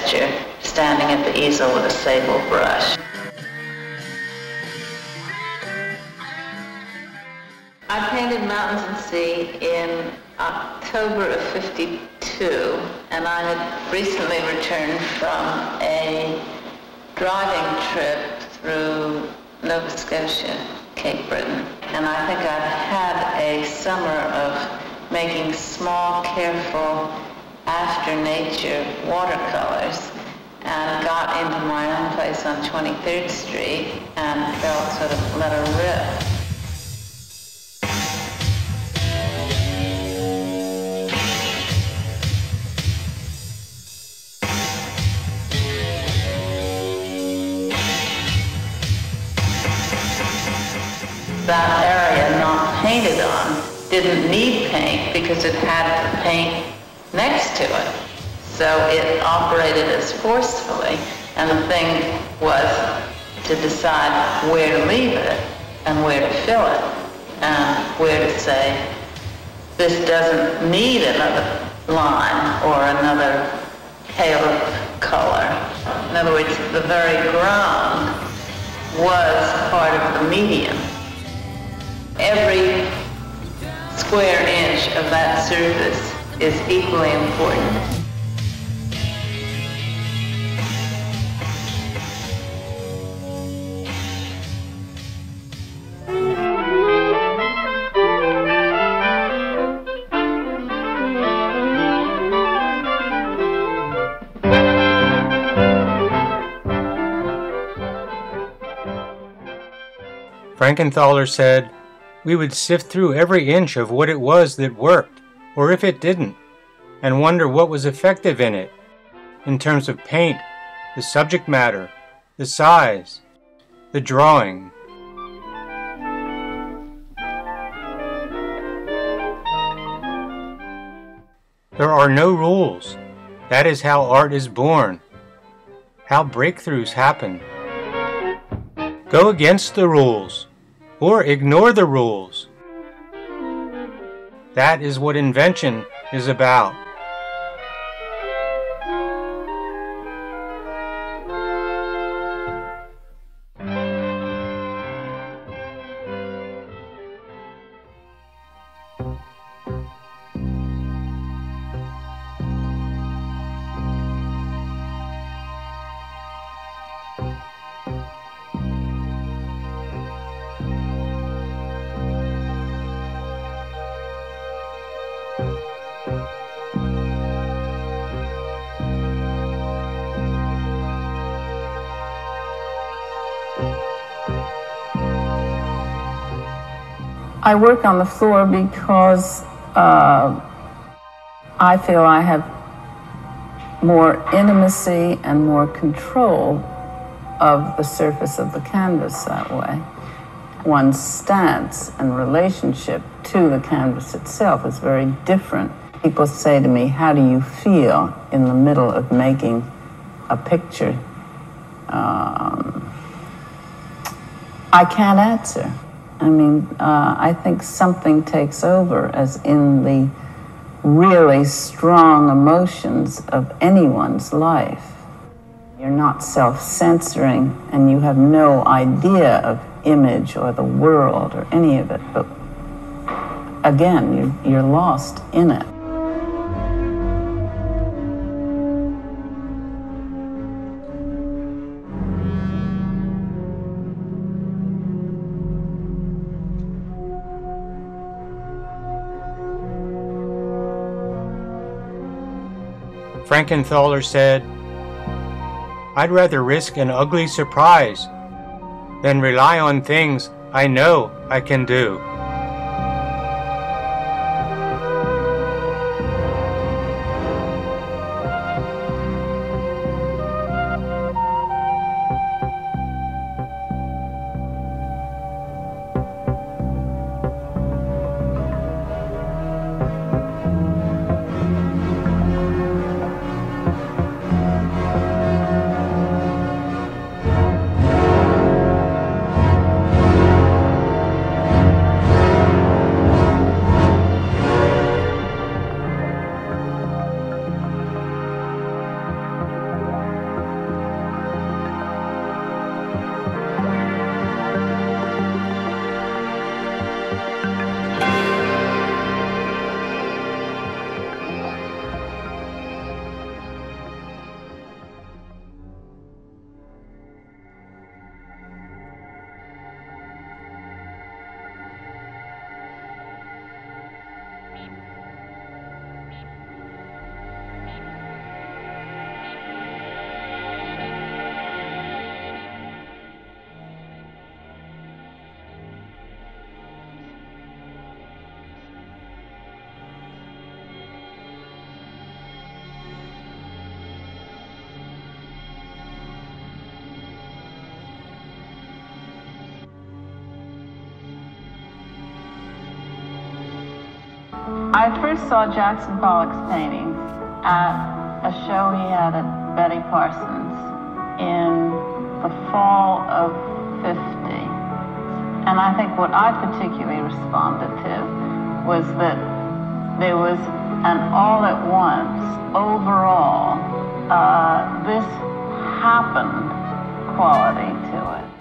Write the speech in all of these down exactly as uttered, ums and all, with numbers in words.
gesture, standing at the easel with a sable brush. I painted Mountains and Sea in October of fifty-two, and I had recently returned from a driving trip through Nova Scotia, Cape Breton. And I think I've had a summer of making small, careful, after nature watercolors, and got into my own place on twenty-third Street and felt sort of let her rip. That area not painted on didn't need paint because it had the paint next to it. So it operated as forcefully, and the thing was to decide where to leave it and where to fill it, and where to say, this doesn't need another line or another pale of color. In other words, the very ground was part of the medium. Every square inch of that surface is equally important. Frankenthaler said, "We would sift through every inch of what it was that worked, or if it didn't, and wonder what was effective in it, in terms of paint, the subject matter, the size, the drawing." There are no rules. That is how art is born, how breakthroughs happen. Go against the rules, or ignore the rules. That is what invention is about. I work on the floor because uh, I feel I have more intimacy and more control of the surface of the canvas that way. One's stance and relationship to the canvas itself is very different. People say to me, how do you feel in the middle of making a picture? Um, I can't answer. I mean, uh, I think something takes over, as in the really strong emotions of anyone's life. You're not self-censoring, and you have no idea of image or the world or any of it, but again, you're, you're lost in it. Frankenthaler said, "I'd rather risk an ugly surprise than rely on things I know I can do." I first saw Jackson Pollock's paintings at a show he had at Betty Parsons in the fall of fifty. And I think what I particularly responded to was that there was an all at once, overall, uh, this happened quality to it.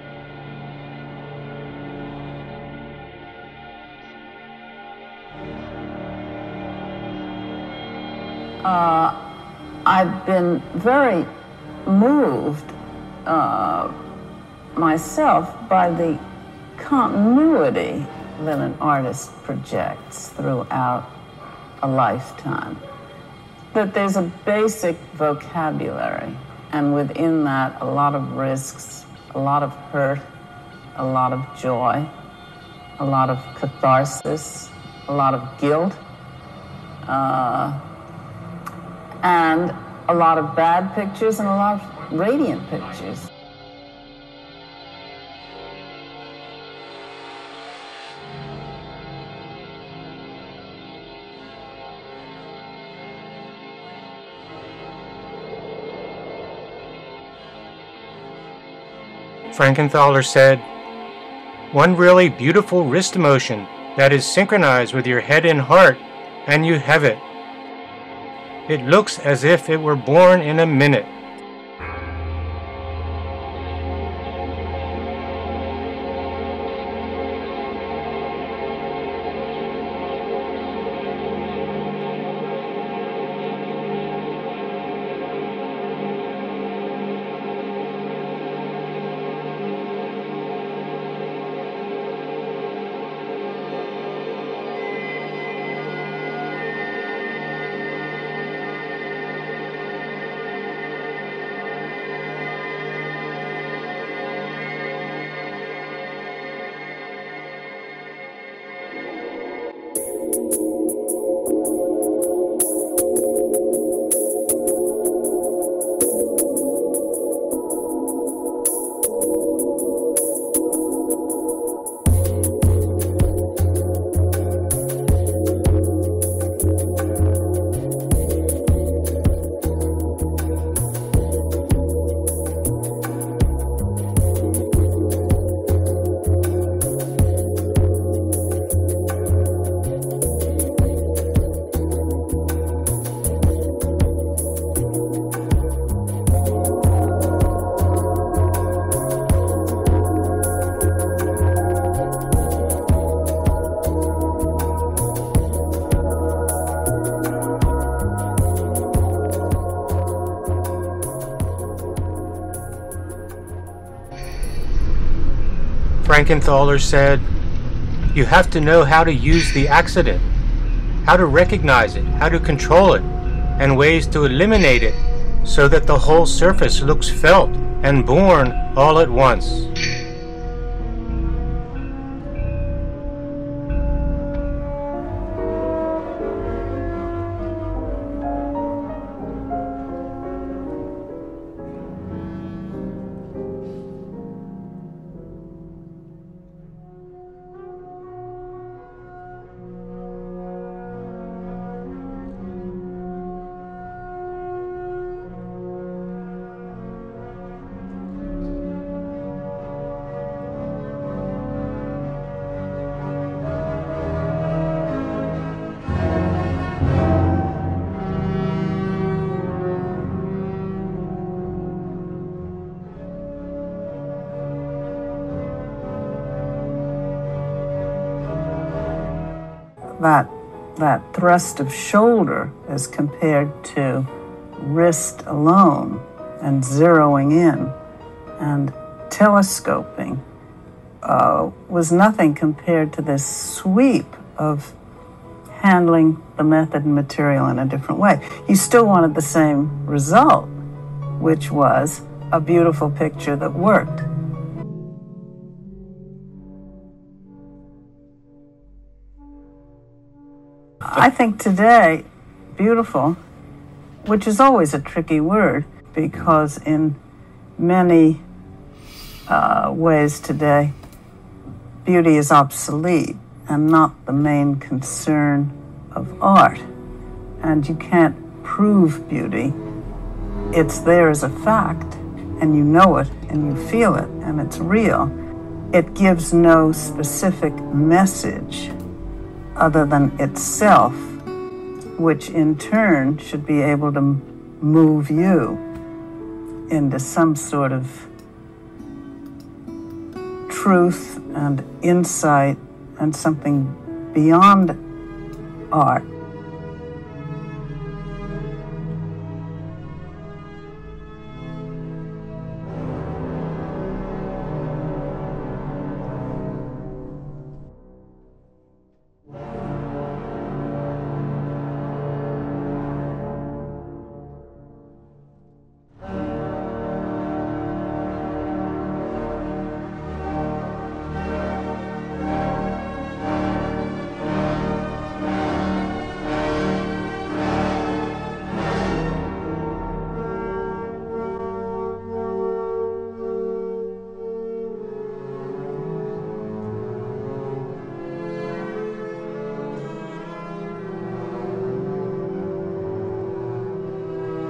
Uh, I've been very moved uh, myself by the continuity that an artist projects throughout a lifetime. That there's a basic vocabulary, and within that, a lot of risks, a lot of hurt, a lot of joy, a lot of catharsis, a lot of guilt, uh, and a lot of bad pictures and a lot of radiant pictures. Frankenthaler said, "One really beautiful wrist motion that is synchronized with your head and heart, and you have it. It looks as if it were born in a minute." Frankenthaler said, "You have to know how to use the accident, how to recognize it, how to control it, and ways to eliminate it so that the whole surface looks felt and born all at once." That, that thrust of shoulder as compared to wrist alone and zeroing in and telescoping uh, was nothing compared to this sweep of handling the method and material in a different way. You still wanted the same result, which was a beautiful picture that worked. I think today, beautiful, which is always a tricky word, because in many uh, ways today, beauty is obsolete and not the main concern of art. And you can't prove beauty. It's there as a fact, and you know it, and you feel it, and it's real. It gives no specific message other than itself, which in turn should be able to move you into some sort of truth and insight and something beyond art.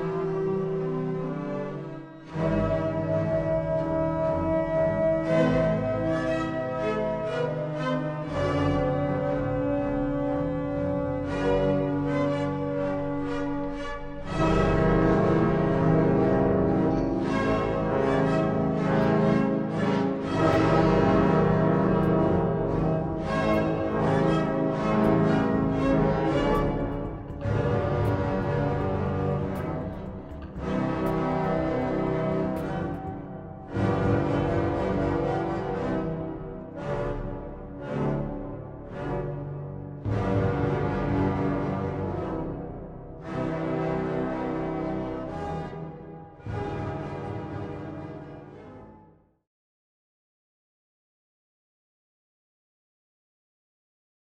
Thank you.